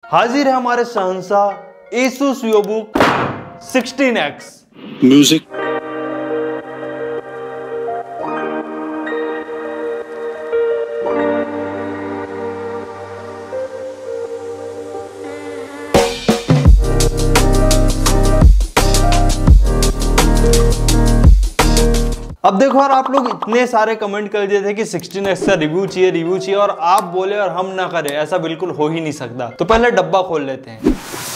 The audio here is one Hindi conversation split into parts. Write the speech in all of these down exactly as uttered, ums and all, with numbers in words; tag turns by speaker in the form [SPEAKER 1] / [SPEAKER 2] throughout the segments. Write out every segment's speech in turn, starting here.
[SPEAKER 1] हाजिर है हमारे शहंशाह Asus VivoBook sixteen X.
[SPEAKER 2] Music
[SPEAKER 1] अब देखो यार, आप लोग इतने सारे कमेंट कर दिए थे कि सिक्सटीन एक्स का रिव्यू चाहिए रिव्यू चाहिए और आप बोले और हम ना करें, ऐसा बिल्कुल हो ही नहीं सकता। तो पहले डब्बा खोल लेते हैं।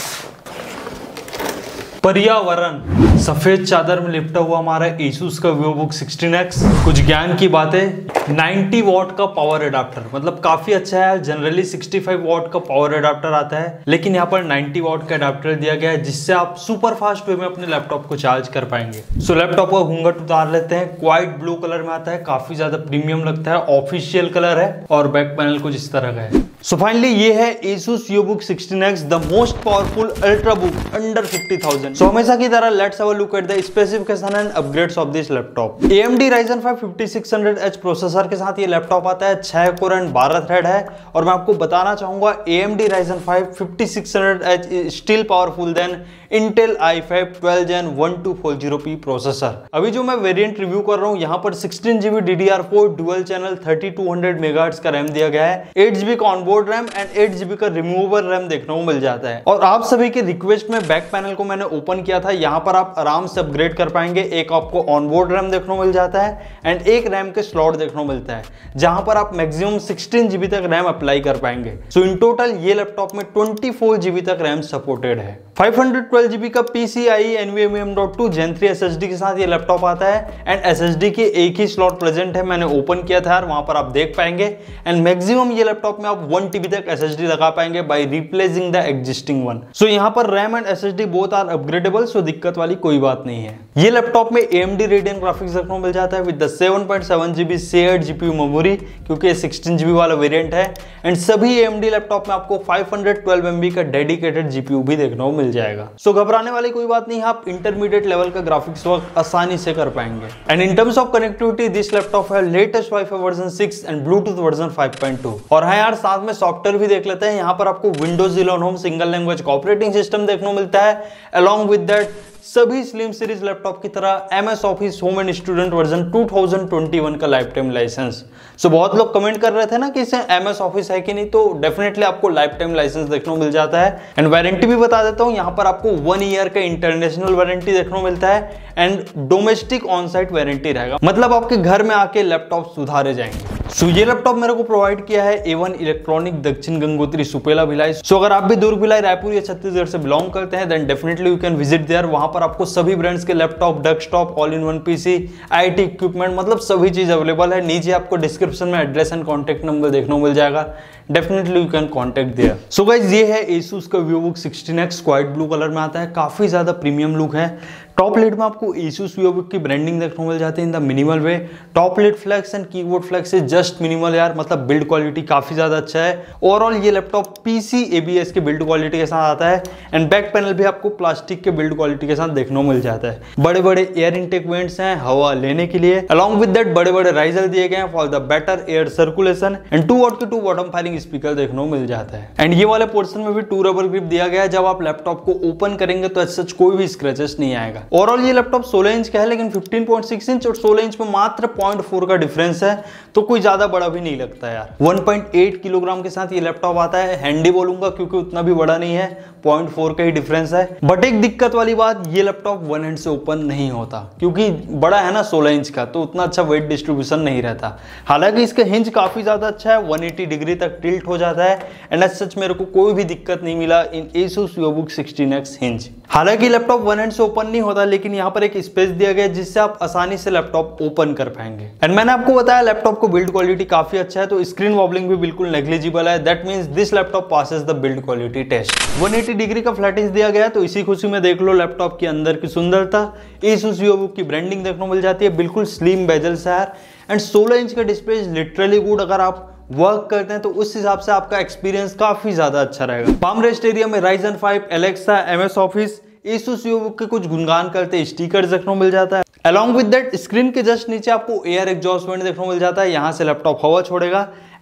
[SPEAKER 1] पर्यावरण सफेद चादर में लिपटा हुआ हमारा एसुस का वीवोबुक सिक्सटीन एक्स। कुछ ज्ञान की बातें। नाइंटी वॉट का पावर एडाप्टर, मतलब काफी अच्छा है। जनरली सिक्सटी फाइव वॉट का पावर एडाप्टर आता है, लेकिन यहाँ पर नाइंटी वॉट का एडाप्टर दिया गया है जिससे आप सुपर फास्ट वे में अपने लैपटॉप को चार्ज कर पाएंगे। सो लैपटॉप का घूंघट उतार लेते हैं। क्वाइट ब्लू कलर में आता है, काफी ज्यादा प्रीमियम लगता है, ऑफिशियल कलर है और बैक पैनल कुछ इस तरह का है। सो फाइनली ये है Asus VivoBook sixteen X, the most powerful ultrabook under fifty thousand. So हमेशा की तरह let's have a look at the specification and upgrades of this laptop. A M D Ryzen five fifty six hundred H processor के साथ ये लैपटॉप आता है। छह कोर एंड बारह थ्रेड है और मैं आपको बताना चाहूंगा A M D Ryzen five fifty six hundred H is still powerful than Intel i five twelve Gen one two four zero P processor. अभी जो मैं वेरिएंट रिव्यू कर रहा हूं, यहाँ पर sixteen G B D D R four dual channel thirty two hundred megahertz का रैम दिया गया है। एट जी बी का onboard RAM and eight G B का रिमूवेबल रैम देखने को मिल जाता है। और आप सभी के रिक्वेस्ट में बैक पैनल को मैंने ओपन किया था, यहाँ पर आप आराम से अपग्रेड कर पाएंगे। एक आपको ऑनबोर्ड रैम देखने को मिल जाता है एंड एक रैम के स्लॉट देखने को मिलता है, जहां पर आप मैक्सिमम सिक्सटीन जी बी तक रैम अप्लाई कर पाएंगे। सो इन टोटल ये लैपटॉप में ट्वेंटी फोर जी बी तक रैम सपोर्टेड है। फाइव ट्वेल्व जी बी का P C I E N V M E M dot two Gen three S S D के साथ ये लैपटॉप आता है एंड S S D के एक ही स्लॉट प्रेजेंट है। मैंने ओपन किया था यार, वहां पर आप देख पाएंगे एंड मैक्सिमम ये लैपटॉप में आप वन टी बी तक S S D लगा पाएंगे by replacing the existing one. So यहाँ पर RAM and S S D both are upgradeable, so दिक्कत वाली कोई बात नहीं है। ये लैपटॉप में A M D Radeon graphics देखने को मिल जाता है with the seven point seven G B shared G P U memory, क्योंकि सिक्सटीन जी बी वाला वेरिएंट है एंड सभी A M D लैपटॉप में आपको फाइव ट्वेल्व एम बी का डेडिकेटेड जी पी यू भी देखने को मिल जाएगा। सो घबराने वाली कोई बात नहीं है, आप इंटरमीडिएट लेवल का ग्राफिक्स वर्क आसानी से कर पाएंगे। And in terms of connectivity this laptop है latest WiFi version six and Bluetooth version five point two. और हाँ यार, साथ में सॉफ्टवेयर भी देख लेते हैं। यहाँ पर आपको Windows eleven home single language operating system देखने को मिलता है। अलॉन्ग विद दैट सभी स्लिम सीरीज लैपटॉप की तरह M S office home and student version two thousand twenty one का लाइफ टाइम लाइसेंस। सो बहुत लोग कमेंट कर रहे थे ना कि इसे एम एस ऑफिस है कि नहीं, तो डेफिनेटली आपको लाइफ टाइम लाइसेंस देखने को मिल जाता है। एंड वारंटी भी बता देता हूँ, यहाँ पर आपको वन ईयर का इंटरनेशनल वारंटी देखने को मिलता है and domestic on site warranty रहेगा, मतलब आपके घर में आके लैपटॉप सुधारे जाएंगे। सो ये लैपटॉप मेरे को प्रोवाइड किया है ए वन इलेक्ट्रॉनिक दक्षिण गंगोत्री सुपेला भिलाई। सो अगर आप भी दुर्ग भिलाई रायपुर या छत्तीसगढ़ से बिलोंग करते हैं then definitely you can visit there. वहां पर आपको सभी ब्रांड्स के laptop, desktop, all in one PC, IT equipment, मतलब सभी चीज अवेलेबल है। नीचे आपको डिस्क्रिप्शन में एड्रेस एंड कॉन्टैक्ट नंबर देखने को मिल जाएगा, definitely you can contact there. So guys, ये है एसुस का VivoBook sixteen X, quite blue colour में आता है, काफी ज्यादा प्रीमियम लुक है। टॉप लिड में आपको एसुस वीवोबुक की ब्रांडिंग देखने को मिल जाती है in the minimal way. Top lid flex and keyboard flex is just minimal यार, मतलब बिल्ड क्वालिटी काफी ज्यादा अच्छा है। ओवरऑल ये लैपटॉप पीसी एबीएस के बिल्ड क्वालिटी के साथ आता है एंड बैक पैनल भी आपको प्लास्टिक के बिल्ड क्वालिटी के साथ देखने को मिल जाता है। बड़े बड़े एयर इनटेक वेंट्स हैं हवा लेने के लिए। अलॉन्ग विद दैट बड़े बड़े राइजर दिए गए हैं for the better air circulation and two watt के टू बॉटम फायरिंग स्पीकर देखने को मिल जाता है। एंड ये वाले पोर्शन में भी टू रबर ग्रिप दिया गया है, जब आप लैपटॉप को ओपन करेंगे तो सच कोई भी स्क्रैचेस नहीं आएगा। ओवरऑल ये लैपटॉप सोलह इंच का है, लेकिन फिफ्टीन पॉइंट सिक्स इंच और सोलह इंच में मात्र पॉइंट फोर का डिफरेंस है, तो कोई ज्यादा बड़ा भी नहीं लगता यार। वन पॉइंट एट किलोग्राम के साथ ये लैपटॉप आता है, हैंडी बोलूंगा क्योंकि उतना भी बड़ा नहीं है, पॉइंट फोर का ही डिफरेंस है। बट एक दिक्कत वाली बात, ये लैपटॉप वन हैंड से ओपन नहीं होता, क्योंकि बड़ा है ना सोलह इंच का, तो उतना अच्छा वेट डिस्ट्रीब्यूशन नहीं रहता। हालांकि इसका हिंज काफी ज्यादा अच्छा है, वन एटी डिग्री तक टिल्ट हो जाता है एंड एज सच मेरे को कोई भी दिक्कत नहीं मिला in Asus VivoBook sixteen X hinge. हालांकि लैपटॉप वन हैंड से ओपन नहीं होता, लेकिन यहाँ पर एक स्पेस दिया गया जिससे आप आसानी से लैपटॉप ओपन कर पाएंगे। एंड मैंने आपको बताया लैपटॉप को बिल्ड क्वालिटी काफी अच्छा है, तो स्क्रीन वॉबलिंग भी बिल्कुल नेग्लिजिबल है। That means this laptop passes the build quality test. One eighty degree का फ्लैटिश दिया गया है, तो इसी खुशी में देख लो लैपटॉप के अंदर की सुंदरता। एसुस वीवोबुक की ब्रांडिंग देखने को मिल जाती है, बिल्कुल स्लिम बेजल से है एंड सोलह इंच का डिस्प्ले इज लिटरली गुड। अगर आप वर्क करते हैं तो उस हिसाब से आपका एक्सपीरियंस काफी ज्यादा अच्छा रहेगा। पाम रेस्ट एरिया में Ryzen five, Alexa, MS office, Asus VivoBook के कुछ गुणगान करते स्टिकर देखने को मिल जाता है। अलॉन्ग विद दैट स्क्रीन के जस्ट नीचे आपको एयर एग्जॉस्ट वेंट देखने को मिल जाता है, यहाँ से लैपटॉप हवा छोड़ेगा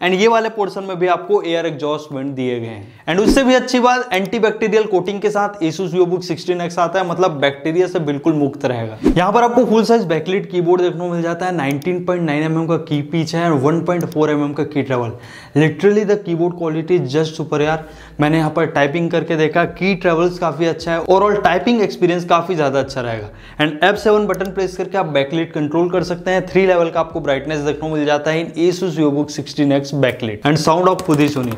[SPEAKER 1] एंड ये वाले पोर्शन में भी आपको एयर एग्जॉस्ट वेंट दिए गए हैं। एंड उससे भी अच्छी बात, एंटी बैक्टीरियल कोटिंग के साथ Asus VivoBook सिक्सटीन एक्स आता है, मतलब बैक्टीरिया से बिल्कुल मुक्त रहेगा। यहाँ पर आपको फुल साइज बैकलाइट कीबोर्ड देखने को मिल जाता है, nineteen point nine M M का की पिच है, one point four M M का key travel. Literally the keyboard quality just super यार। मैंने यहाँ पर टाइपिंग करके देखा, की ट्रेवल्स काफी अच्छा है, ओवरऑल टाइपिंग एक्सपीरियंस काफी ज्यादा अच्छा रहेगा। And F seven button press करके आप बैकलाइट कंट्रोल कर सकते हैं। थ्री लेवल का आपको ब्राइटनेस देखने को मिल जाता है in Asus VivoBook sixteen X backlight. And sound of खुद ही सुनिए।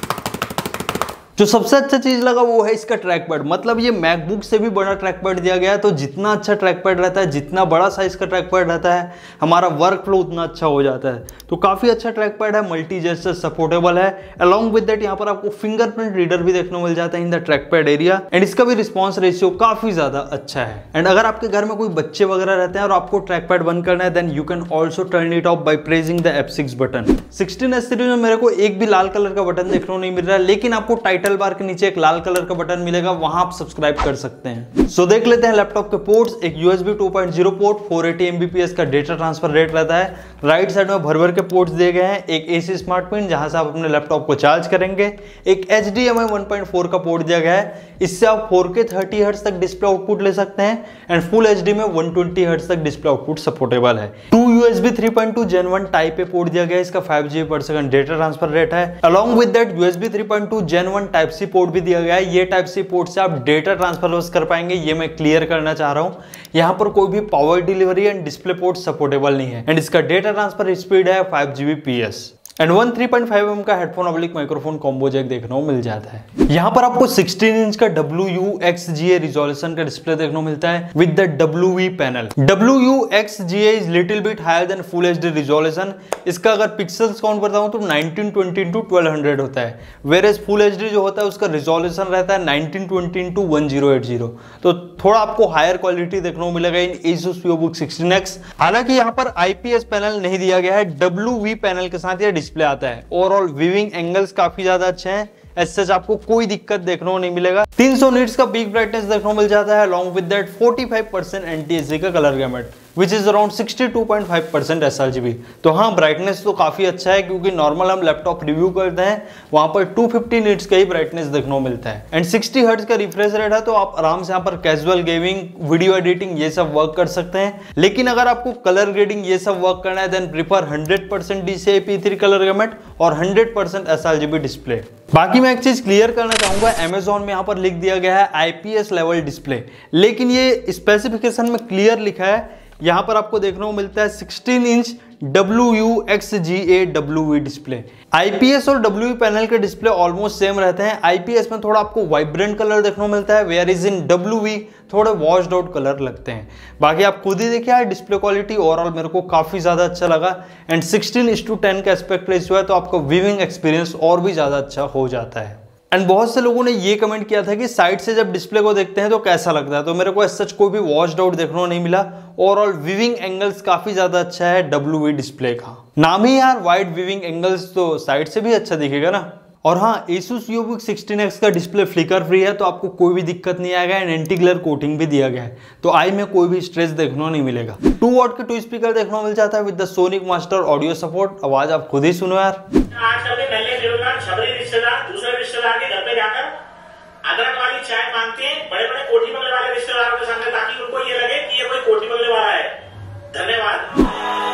[SPEAKER 1] जो सबसे अच्छा चीज लगा वो है इसका ट्रैक पैड, मतलब ये मैकबुक से भी बड़ा ट्रैक पैड दिया गया है। तो जितना अच्छा ट्रैक पैड रहता है, जितना बड़ा साइज का ट्रैक पैड रहता है, हमारा वर्क फ्लो उतना अच्छा हो जाता है। तो काफी अच्छा ट्रैक पैड है, मल्टी जेस्चर सपोर्टेबल है। अलॉन्ग विद दैट यहाँ पर आपको फिंगरप्रिंट रीडर भी देखने को मिल जाता है in the track pad area. And इसका भी रिस्पॉन्स रेशियो काफी ज्यादा अच्छा है। एंड अगर आपके घर में कोई बच्चे वगैरह रहते हैं और आपको ट्रैक पैड बंद करना है, then you can also turn it off by pressing the F six button. Sixteen S series में मेरे को एक भी लाल कलर का बटन देखने को नहीं मिल रहा है, लेकिन आपको टाइटल बार के नीचे एक लाल कलर का बटन मिलेगा, वहां आप सब्सक्राइब कर सकते हैं। सो so, देख लेते हैं लैपटॉप के पोर्ट्स। एक USB two point zero port, four eighty MBPS का डेटा ट्रांसफर रेट रहता है। राइट साइड में भर भर के पोर्ट्स दिए गए हैं। एक एसी स्मार्ट पिन जहां से आप अपने लैपटॉप को चार्ज करेंगे। एक एचडीएमआई वन पॉइंट फोर का पोर्ट दिया गया है, इससे आप फोर के थर्टी हर्ट्ज तक डिस्प्ले आउटपुट ले सकते हैं। एंड फुल एचडी में वन ट्वेंटी हर्ट्ज तक डिस्प्ले आउटपुट सपोर्टेबल है। Two USB three point two gen one type A port दिया गया है, इसका five GB per second data transfer rate है। Along with that USB three point two gen one type C port भी दिया गया है। ये टाइप सी पोर्ट से आप डेटा ट्रांसफर कर पाएंगे, ये मैं क्लियर करना चाह रहा हूं। यहां पर कोई भी power delivery and display port supportable नहीं है। एंड इसका डेटा ट्रांसफर स्पीड है five GB P S. And one three point five M M का headphone oblique microphone combo jack देखने को मिल जाता है। यहाँ पर आपको सिक्सटीन इंच का W U X G A resolution का डिस्प्ले देखने को मिलता है with the W V panel. W U X G A is little bit higher than full HD resolution. इसका अगर पिक्सल्स काउंट करता हूं तो nineteen twenty into twelve hundred होता है, वेयर एज फुल एचडी जो होता है उसका रिजोल्यूशन रहता है nineteen twenty into one zero eight zero. तो थोड़ा आपको हायर क्वालिटी देखने को मिलेगा in Asus VivoBook sixteen X. हालांकि यहाँ पर आईपीएस पैनल नहीं दिया गया है, डब्ल्यू वी पैनल के साथ यह डिस्प्ले आता है। ओवरऑल व्यूइंग एंगल्स काफी ज्यादा अच्छे हैं, ऐसे आपको कोई दिक्कत देखने को नहीं मिलेगा। तीन सौ निट्स का पीक ब्राइटनेस देखने को मिल जाता है, along with that forty five percent NTSC का colour gamut which is around sixty two point five percent sRGB. तो हाँ, ब्राइटनेस तो काफी अच्छा है, क्योंकि नॉर्मल हम लैपटॉप रिव्यू करते हैं वहां पर टू फिफ्टी निट्स का ही ब्राइटनेस देखने को मिलता है। एंड सिक्सटी हर्ट्ज का रिफ्रेश रेट है, तो आप आराम से यहाँ पर कैजुअल गेमिंग, वीडियो एडिटिंग ये सब वर्क कर सकते हैं। लेकिन अगर आपको कलर ग्रेडिंग ये सब वर्क करना है, then prefer hundred percent D C I P three colour gamut और हंड्रेड परसेंट एसआरजीबी डिस्प्ले। बाकी मैं एक चीज क्लियर करना चाहूंगा, अमेजोन में यहाँ पर लिख दिया गया है आईपीएस लेवल डिस्प्ले, लेकिन ये स्पेसिफिकेशन में क्लियर लिखा है। यहाँ पर आपको देखने को मिलता है sixteen inch W U X G A W V display. IPS और डब्ल्यू वी पैनल के डिस्प्ले ऑलमोस्ट सेम रहते हैं। आईपीएस में थोड़ा आपको वाइब्रेंट कलर देखने को मिलता है, where is in W V थोड़े वॉश्ड आउट कलर लगते हैं। बाकी आप खुद ही देखिए, डिस्प्ले क्वालिटी ओवरऑल मेरे को काफी ज्यादा अच्छा लगा। And sixteen is to ten का एस्पेक्ट रेशियो है, तो आपका व्यूइंग एक्सपीरियंस और भी ज्यादा अच्छा हो जाता है। एंड बहुत से लोगों ने ये कमेंट किया था कि साइड से जब डिस्प्ले को देखते हैं तो कैसा लगता है, तो मेरे को सच कोई भी वॉश्ड आउट देखने को नहीं मिला। ओवरऑल व्यूइंग एंगल्स काफी ज्यादा अच्छा है डब्ल्यू वी डिस्प्ले का। नाम ही यार वाइड व्यूइंग एंगल्स, तो साइड से भी अच्छा दिखेगा ना। और हाँ, Asus VivoBook सिक्सटीन एक्स का डिस्प्ले फ्लिकर फ्री है, तो आपको कोई भी दिक्कत नहीं आएगा। एंड एंटी ग्लेयर कोटिंग भी दिया गया है, तो आई में कोई भी स्ट्रेस देखने को नहीं मिलेगा। टू वॉट के टू स्पीकर देखने को मिल जाता है with the sonic master audio support. आवाज आप खुद ही सुनो यार।
[SPEAKER 2] आजकल के नल्ले बेरोजगार छबरी रिश्तेदार दूसरे रिश्तेदार के घर पे जाकर अदरक वाली चाय मांगते हैं, बड़े बड़े कोठी बंगले वाले रिश्तेदारों के सामने, ताकि उनको ये लगे कि ये कोई कोठी बंगले वाला है। धन्यवाद।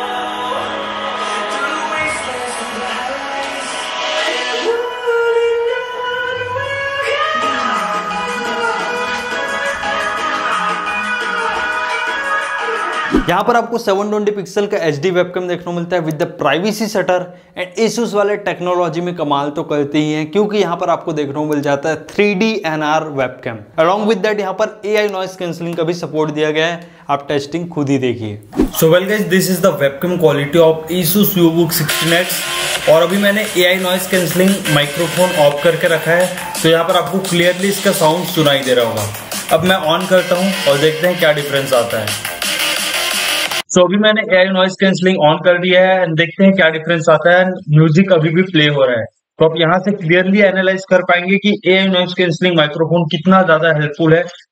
[SPEAKER 1] यहाँ पर आपको सेवन ट्वेंटी पिक्सल का एचडी वेबकैम देखने को मिलता है with the privacy shutter. And Asus वाले टेक्नोलॉजी में कमाल तो करते ही हैं, क्योंकि यहाँ पर आपको देखने को मिल जाता है three D N R webcam. Along with that यहाँ पर ए आई नॉइस कैंसलिंग का भी सपोर्ट दिया गया है, आप टेस्टिंग खुद ही देखिए। So well guys, this is the webcam quality of Asus VivoBook sixteen X. और अभी मैंने A I noise cancelling microphone off करके रखा है, तो यहाँ पर आपको क्लियरली इसका साउंड सुनाई दे रहा होगा। अब मैं ऑन करता हूँ और देखते हैं क्या डिफरेंस आता है। सो so, अभी मैंने A I noise cancelling on कर दिया है एंड देखते हैं क्या डिफरेंस आता है। म्यूजिक अभी भी प्ले हो रहा है, तो आप यहाँ से क्लियरली एनालाइज कर पाएंगे कि A I noise cancelling microphone कितना ज्यादा हेल्पफुल है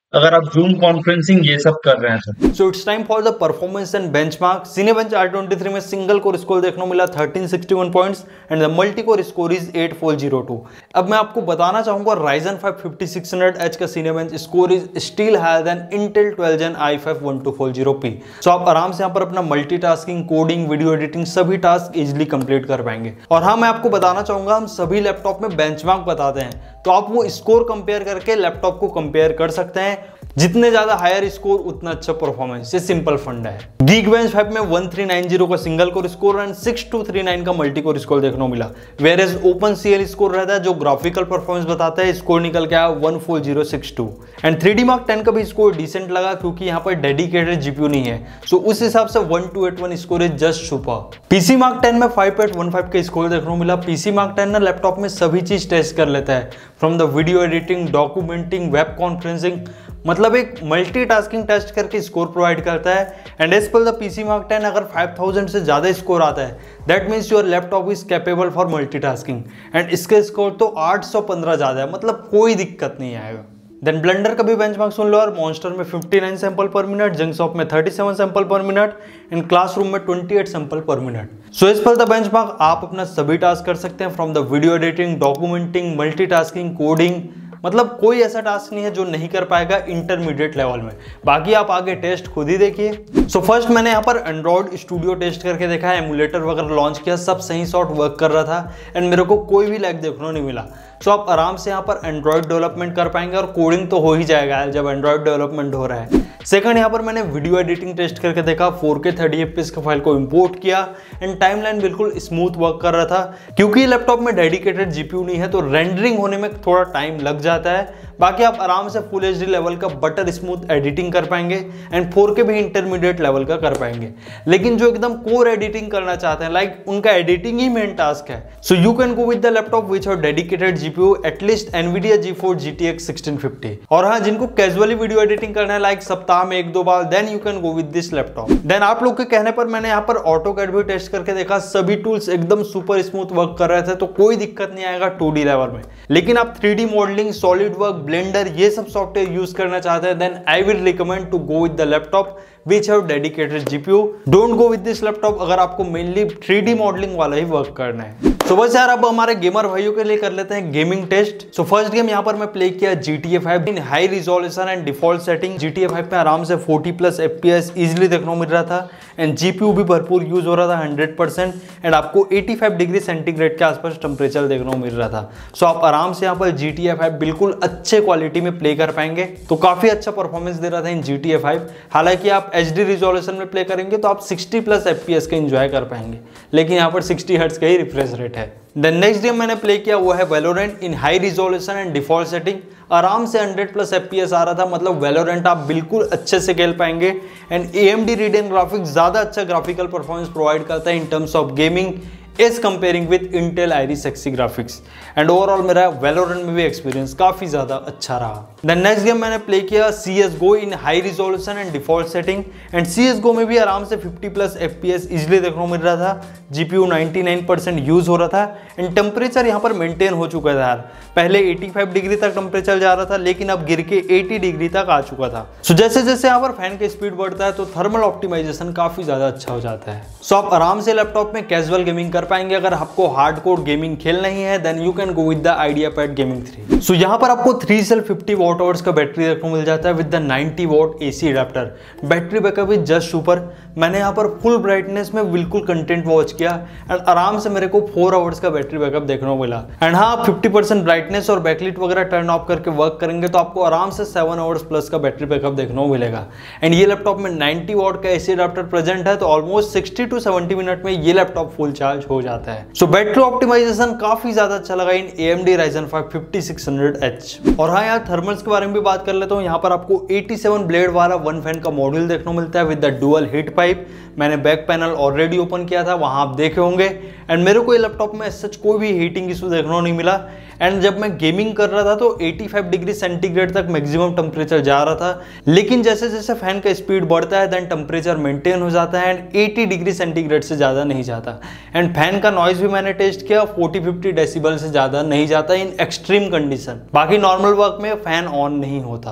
[SPEAKER 1] अगर आप जूम कॉन्फ्रेंसिंग ये सब कर रहे हैं। So it's time for the performance and benchmark. Cinebench R twenty three में सिंगल कोर स्कोर देखने को मिला thirteen sixty one points and the multi core score is eight four zero two. अब मैं आपको बताना चाहूंगा Ryzen five fifty six hundred H का Cinebench score is still higher than Intel twelve gen I five one two four zero P. So आप आराम से यहाँ पर अपना मल्टीटास्किंग, कोडिंग, वीडियो एडिटिंग सभी टास्क इजिली कंप्लीट कर पाएंगे। और हाँ, मैं आपको बताना चाहूंगा हम सभी लैपटॉप में बेंचमार्क बताते हैं, तो आप वो स्कोर कंपेयर करके लैपटॉप को कंपेयर कर सकते हैं। जितने ज्यादा हायर स्कोर उतना अच्छा परफॉर्मेंस, ये सिंपल फंडा है। Geekbench फाइव में वन थ्री नाइन जीरो का single core score and six two three nine का मल्टी कोर स्कोर देखने को मिला। वेयर एज OpenCL स्कोर रहता है जो ग्राफिकल परफॉर्मेंस बताता है, स्कोर निकल के आया one four zero six two. And three D mark ten का भी स्कोर डिसेंट लगा क्योंकि यहाँ पर डेडिकेटेड जीपीयू नहीं है, सो उस हिसाब से one two eight one score is just super. PC mark ten में फाइव एट वन फाइव का स्कोर देखने को मिला। पीसी मार्क टेन ना लैपटॉप में सभी चीज टेस्ट कर लेता है, from the video editing, documenting, web conferencing, मतलब एक मल्टीटास्किंग टेस्ट करके स्कोर प्रोवाइड करता है। And as per the PC mark ten अगर फाइव थाउजेंड से ज्यादा स्कोर आता है that means your laptop is capable for multitasking. And इसके स्कोर तो आठ सौ पंद्रह ज्यादा है, मतलब कोई दिक्कत नहीं आएगा। देन ब्लेंडर का भी बेंचमार्क सुन लो। और मॉन्स्टर में fifty nine sample per minute, junkshop में thirty seven sample per minute and classroom में twenty eight sample per minute. So इस पर द बेंचमार्क आप अपना सभी टास्क कर सकते हैं, from the video editing, documenting, multitasking, coding, मतलब कोई ऐसा टास्क नहीं है जो नहीं कर पाएगा इंटरमीडिएट लेवल में। बाकी आप आगे टेस्ट खुद ही देखिए। सो फर्स्ट मैंने यहाँ पर एंड्रॉइड स्टूडियो टेस्ट करके देखा, एमुलेटर वगैरह लॉन्च किया, सब सही शॉट वर्क कर रहा था एंड मेरे को कोई भी लैग देखने नहीं मिला। सो आप आराम से यहाँ पर एंड्रॉइड डेवलपमेंट कर पाएंगे और कोडिंग तो हो ही जाएगा जब एंड्रॉइड डेवलपमेंट हो रहा है। सेकंड, यहाँ पर मैंने वीडियो एडिटिंग टेस्ट करके देखा, four K thirty F P S का फाइल को इंपोर्ट किया एंड टाइमलाइन बिल्कुल स्मूथ वर्क कर रहा था। क्योंकि लैपटॉप में डेडिकेटेड जीपीयू नहीं है तो रेंडरिंग होने में थोड़ा टाइम लग जाता है। बाकी आप आराम से फुल एच डी लेवल का बटर स्मूथ एडिटिंग कर पाएंगे एंड फोर के भी इंटरमीडिएट लेवल का कर पाएंगे। लेकिन जो एकदम कोर एडिटिंग करना चाहते हैं, लाइक उनका एडिटिंग ही मेन टास्क है, so you can go with the laptop which have dedicated GPU, at least NVIDIA GeForce G T X sixteen fifty. और हाँ, जिनको कैजुअली वीडियो एडिटिंग करना है लाइक सप्ताह में एक दो बार, then you can go with this laptop. Then आप लोग के कहने पर मैंने यहाँ पर ऑटोकैड भी टेस्ट करके देखा, सभी टूल्स एकदम सुपर स्मूथ वर्क कर रहे थे, तो कोई दिक्कत नहीं आएगा टू डी लेवल में। लेकिन आप three D modelling, solid work, blender ये सब सॉफ्टवेयर यूज करना चाहते हैं, then I will recommend to go with the laptop which have dedicated G P U. Don't go with this laptop अगर आपको मेनली थ्री डी मॉडलिंग वाला ही वर्क करना है। तो so बस यार अब हमारे गेमर भाइयों के लिए कर लेते हैं gaming test. So first game यहाँ पर मैं प्ले किया G T A five in high resolution and default setting. G T A five में आराम से forty plus F P S easily देखने को मिल रहा था एंड जीपीयू भी भरपूर यूज हो रहा था हंड्रेड परसेंट एंड आपको एटी फाइव डिग्री सेंटीग्रेड के आसपास टेम्परेचर देखने को मिल रहा था। सो so आप आराम से यहाँ पर जी टी ए फाइव बिल्कुल अच्छे क्वालिटी में प्ले कर पाएंगे। तो काफी अच्छा परफॉर्मेंस दे रहा था इन जी टी ए फाइव। हालांकि आप एच डी रिजोल्यूशन में प्ले करेंगे तो आप sixty plus F P S का एंजॉय कर पाएंगे, लेकिन यहाँ पर सिक्सटी हर्ट्ज का ही रिफ्रेश रेट है। देन नेक्स्ट गेम मैंने प्ले किया वो है Valorant in high resolution and default setting. आराम से hundred plus F P S आ रहा था, मतलब वैलोरेंट आप बिल्कुल अच्छे से खेल पाएंगे and A M D Radeon graphics ज्यादा अच्छा ग्राफिकल परफॉर्मेंस प्रोवाइड करता है in terms of gaming as comparing with Intel Iris Xe graphics. And overall मेरा वैलोरेंट में भी एक्सपीरियंस काफी ज्यादा अच्छा रहा। देन नेक्स्ट गेम मैंने प्ले किया C S GO in high resolution and default setting and C S GO में भी आराम से fifty plus F P S easily देखने को मिल रहा था। GPU ninety nine percent use हो रहा था एंड टेम्परेचर यहाँ पर मेंटेन हो चुका था यार। पहले एटी फाइव डिग्री तक टेम्परेचर जा रहा था, लेकिन अब गिर के एटी डिग्री तक आ चुका था। सो so जैसे जैसे यहाँ पर फैन की स्पीड बढ़ता है तो थर्मल ऑप्टिमाइजेशन काफी ज्यादा अच्छा हो जाता है। सो so आप आराम से लैपटॉप में कैजुअल गेमिंग कर पाएंगे। अगर आपको हार्डकोर गेमिंग खेलना ही है then you can go with the IdeaPad gaming three. So यहाँ पर आपको three cell fifty watt hours का बैटरी देखने को मिल जाता है with the ninety watt AC adapter. Battery backup is just super. मैंने यहाँ पर फुल ब्राइटनेस में बिल्कुल कंटेंट वॉच किया एंड आराम से मेरे को फोर आवर्स का बैटरी बैकअप देखने को मिला। एंड हाँ, आप फिफ्टी परसेंट ब्राइटनेस और बैकलाइट वगैरह टर्न ऑफ करके वर्क करेंगे तो आपको आराम से सेवन आवर्स प्लस का बैटरी बैकअप देखने को मिलेगा। एंड ये लैपटॉप में नाइंटी वॉट का एसी अडेप्टर प्रेजेंट है, तो almost sixty to seventy minute में ये लैपटॉप फुल चार्ज हो जाता है। सो बैटरी ऑप्टिमाइजेशन काफी ज्यादा अच्छा लगा in A M D Ryzen five fifty six hundred H. और हाँ यार, थर्मल्स के बारे में भी बात कर लेता हूँ। यहाँ पर आपको एटी सेवन ब्लेड वाला वन फैन का मॉड्यूल देखने को मिलता है with the dual heat pipe. मैंने बैक पैनल ऑलरेडी ओपन किया था, वहां आप देखे होंगे। एंड मेरे को ये लैपटॉप में सच कोई भी हीटिंग इशू देखने को नहीं मिला। एंड जब मैं गेमिंग कर रहा था तो एटी फाइव डिग्री सेंटीग्रेड तक मैक्सिमम टेम्परेचर जा रहा था, लेकिन जैसे जैसे फैन का स्पीड बढ़ता है देन टेम्परेचर मेंटेन हो जाता है एंड एटी डिग्री सेंटीग्रेड से ज़्यादा नहीं जाता। एंड फैन का नॉइज भी मैंने टेस्ट किया, फोर्टी फिफ्टी डेसिबल से ज़्यादा नहीं जाता इन एक्सट्रीम कंडीशन। बाकी नॉर्मल वर्क में फैन ऑन नहीं होता,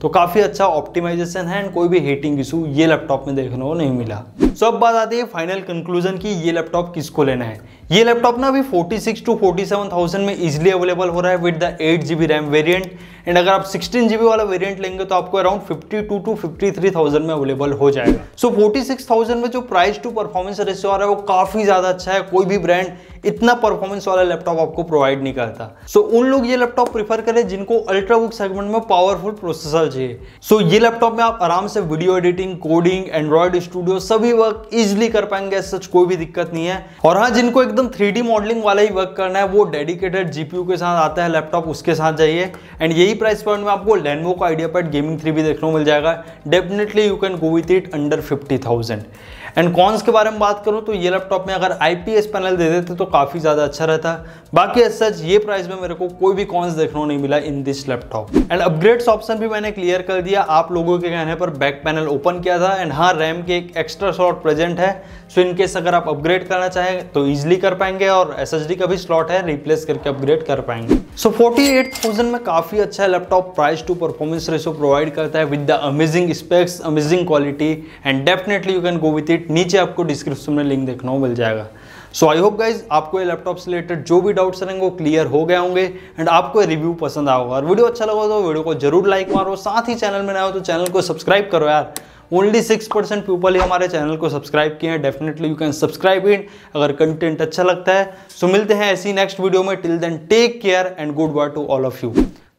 [SPEAKER 1] तो काफ़ी अच्छा ऑप्टिमाइजेशन है एंड कोई भी हीटिंग इशू ये लैपटॉप में देखने को नहीं मिला। सो अब बात आती है फाइनल कंक्लूजन की ये लैपटॉप किसको लेना है। ये लैपटॉप ना अभी छियालीस टू सैंतालीस थाउजेंड में इजीली अवेलेबल हो रहा है with the eight GB RAM variant and अगर आप सिक्सटीन जीबी वाला वेरिएंट लेंगे तो आपको around fifty two to fifty three thousand में अवेलेबल हो जाएगा। सो फोर्टी सिक्स थाउजेंड में जो प्राइस टू परफॉर्मेंस रेशियो आ रहा है वो काफी ज्यादा अच्छा है। कोई भी ब्रांड इतना परफॉर्मेंस वाला लैपटॉप आपको प्रोवाइड नहीं करता। सो so, उन लोग ये लैपटॉप प्रीफर करें जिनको अल्ट्राबुक सेगमेंट में पावरफुल प्रोसेसर चाहिए। सो so, ये लैपटॉप में आप आराम से video editing, coding, Android studio सभी वर्क इजिली कर पाएंगे, सच कोई भी दिक्कत नहीं है। और हाँ, जिनको एकदम थ्री डी मॉडलिंग वाला ही वर्क करना है वो डेडिकेटेड जीपीयू के साथ आता है लैपटॉप, उसके साथ जाइए। एंड यही प्राइस पॉइंट में आपको लेनोवो का आइडियापैड गेमिंग थ्री भी देखने को मिल जाएगा। Definitely you can go with it under fifty thousand. And cons के बारे में बात करूं तो ये लैपटॉप में अगर आईपीएस पैनल दे देते तो काफी ज्यादा अच्छा रहता। बाकी एज सच ये प्राइस में मेरे को कोई भी कॉन्स देखने को नहीं मिला in this laptop. And upgrades option भी मैंने क्लियर कर दिया, आप लोगों के कहने पर बैक पैनल ओपन किया था। एंड हाँ, रैम के एक एक्स्ट्रा स्लॉट प्रेजेंट है, सो इन केस अगर आप अपग्रेड करना चाहें तो इजिली कर पाएंगे। और एसएसडी का भी स्लॉट है, रिप्लेस करके अपग्रेड कर पाएंगे। सो फोर्टी एट थाउजेंड में काफी अच्छा laptop price to performance ratio provide करता है with the amazing specs, amazing quality and definitely you can go with it. नीचे आपको डिस्क्रिप्शन में लिंक देखना मिल जाएगा। सो आई होप गाइज आपको ये लैपटॉप से रिलेटेड जो भी डाउट्स रहेंगे वो क्लियर हो गए होंगे एंड आपको ये रिव्यू पसंद आया होगा। और वीडियो अच्छा लगा तो वीडियो को जरूर लाइक मारो, साथ ही चैनल में नए हो तो चैनल को सब्सक्राइब करो यार। ओनली सिक्स परसेंट पीपल ही हमारे चैनल को सब्सक्राइब किए हैं। Definitely you can subscribe it अगर कंटेंट अच्छा लगता है। सो मिलते हैं ऐसी नेक्स्ट वीडियो में। Till then take care and goodbye to all of you.